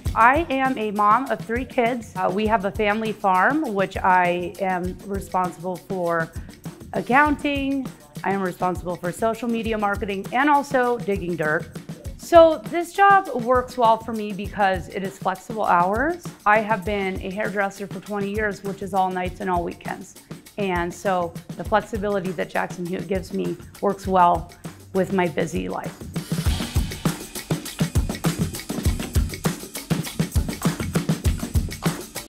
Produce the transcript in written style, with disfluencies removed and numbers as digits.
I am a mom of 3 kids. We have a family farm, which I am responsible for accounting. I am responsible for social media marketing and also digging dirt. So this job works well for me because it is flexible hours. I have been a hairdresser for 20 years, which is all nights and all weekends. And so the flexibility that Jackson Hewitt gives me works well with my busy life.